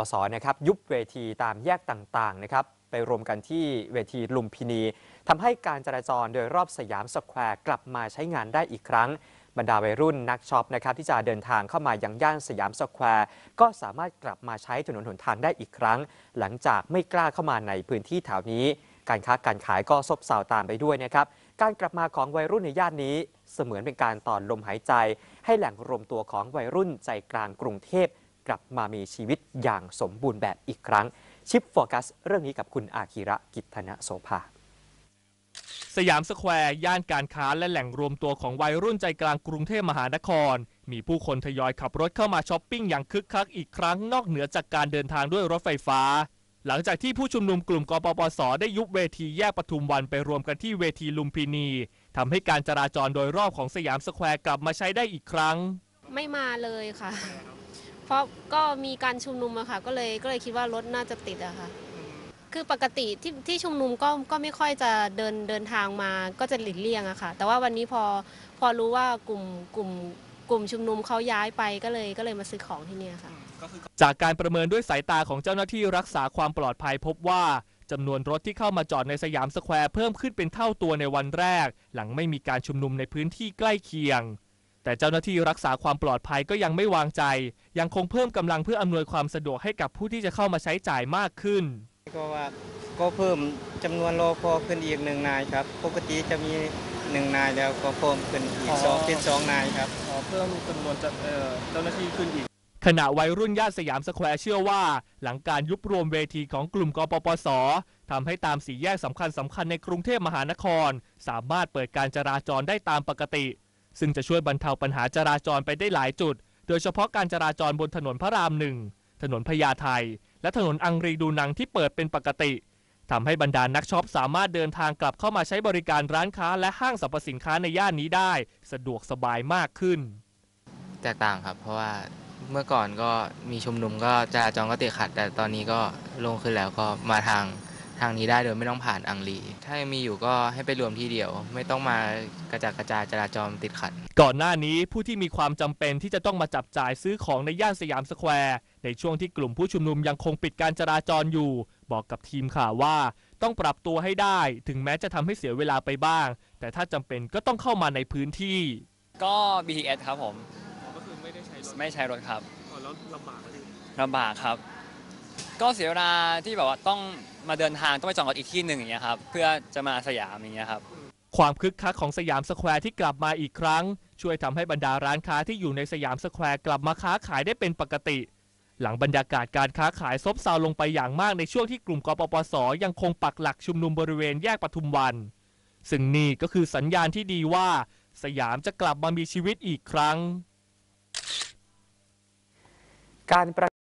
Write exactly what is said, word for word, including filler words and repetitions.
สนะครับยุบเวทีตามแยกต่างๆนะครับไปรวมกันที่เวทีลุมพินีทำให้การจราจรโดยรอบสยามสแควร์กลับมาใช้งานได้อีกครั้งบรรดาวัยรุ่นนักช็อปนะครับที่จะเดินทางเข้ามายังย่านสยามสแควร์ก็สามารถกลับมาใช้ถนนหนทางได้อีกครั้งหลังจากไม่กล้าเข้ามาในพื้นที่แถวนี้การค้าการขายก็ซบเซาตามไปด้วยนะครับการกลับมาของวัยรุ่นในย่านนี้เสมือนเป็นการต่อลมหายใจให้แหล่งรวมตัวของวัยรุ่นใจกลางกรุงเทพกลับมามีชีวิตอย่างสมบูรณ์แบบอีกครั้งชิปโฟกัสเรื่องนี้กับคุณอาคิระกิตนโสภาสยามสแควร์ย่านการค้าและแหล่งรวมตัวของวัยรุ่นใจกลางกรุงเทพมหานครมีผู้คนทยอยขับรถเข้ามาช้อปปิ้งอย่างคึกคักอีกครั้งนอกเหนือจากการเดินทางด้วยรถไฟฟ้าหลังจากที่ผู้ชุมนุมกลุ่มกปปสได้ยุบเวทีแยกปทุมวันไปรวมกันที่เวทีลุมพินีทำให้การจราจรโดยรอบของสยามสแควร์กลับมาใช้ได้อีกครั้งไม่มาเลยค่ะเพราะก็มีการชุมนุมอะค่ะก็เลยก็เลยคิดว่ารถน่าจะติดอะค่ะคือปกติที่ที่ชุมนุมก็ก็ไม่ค่อยจะเดินเดินทางมาก็จะหลีกเลี่ยงอะค่ะแต่ว่าวันนี้พอพอรู้ว่ากลุ่มกลุ่มกลุ่มชุมนุมเขาย้ายไปก็เลยก็เลยมาซื้อของที่นี่ค่ะจากการประเมินด้วยสายตาของเจ้าหน้าที่รักษาความปลอดภัยพบว่าจำนวนรถที่เข้ามาจอดในสยามสแควร์เพิ่มขึ้นเป็นเท่าตัวในวันแรกหลังไม่มีการชุมนุมในพื้นที่ใกล้เคียงแต่เจ้าหน้าที่รักษาความปลอดภัยก็ยังไม่วางใจยังคงเพิ่มกำลังเพื่ออำนวยความสะดวกให้กับผู้ที่จะเข้ามาใช้จ่ายมากขึ้นก็ว่าก็เพิ่มจำนวนรปภขึ้นอีกหนึ่งนายครับปกติจะมีหนึ่งนายแล้วก็เพิ่มขึ้นอีกสองเป็นสองนายครับเพิ่มจำนวนเจ้าหน้าที่ขึ้นอีกขณะวัยรุ่นย่านสยามสแควร์เชื่อว่าหลังการยุบรวมเวทีของกลุ่มกปปสทำให้ตามสี่แยกสำคัญสำคัญในกรุงเทพมหานครสามารถเปิดการจราจรได้ตามปกติซึ่งจะช่วยบรรเทาปัญหาจราจรไปได้หลายจุดโดยเฉพาะการจราจรบนถนนพระรามหนึ่งถนนพญาไทและถนนอังรีดูนังที่เปิดเป็นปกติทำให้บรรดานักช็อปสามารถเดินทางกลับเข้ามาใช้บริการร้านค้าและห้างสรรพสินค้าในย่านนี้ได้สะดวกสบายมากขึ้นแตกต่างครับเพราะว่าเมื่อก่อนก็มีชุมนุมก็จราจรก็ติดขัดแต่ตอนนี้ก็โล่งขึ้นแล้วก็มาทางทางนี้ได้โดยไม่ต้องผ่านอังรีถ้ายังมีอยู่ก็ให้ไปรวมที่เดียวไม่ต้องมากระจายกระจายจราจรติดขัดก่อนหน้านี้ผู้ที่มีความจำเป็นที่จะต้องมาจับจ่ายซื้อของในย่านสยามสแควร์ในช่วงที่กลุ่มผู้ชุมนุมยังคงปิดการจราจรอยู่บอกกับทีมข่าวว่าต้องปรับตัวให้ได้ถึงแม้จะทำให้เสียเวลาไปบ้างแต่ถ้าจำเป็นก็ต้องเข้ามาในพื้นที่ก็ บี ที เอส ครับผมก็คือไม่ได้ใช้รถไม่ใช้รถครับแล้วลำบากไหมลำบากครับก็เสียเวลาที่แบบว่าต้องมาเดินทางต้องไปจอดรถอีกที่หนึ่งอย่างเงี้ยครับเพื่อจะมาสยามอย่างเงี้ยครับความคึกคักของสยามสแควร์ที่กลับมาอีกครั้งช่วยทำให้บรรดาร้านค้าที่อยู่ในสยามสแควร์กลับมาค้าขายได้เป็นปกติหลังบรรยากาศการค้าขายซบเซาลงไปอย่างมากในช่วงที่กลุ่มกปปสยังคงปักหลักชุมนุมบริเวณแยกปทุมวันซึ่งนี่ก็คือสัญญาณที่ดีว่าสยามจะกลับมามีชีวิตอีกครั้งการ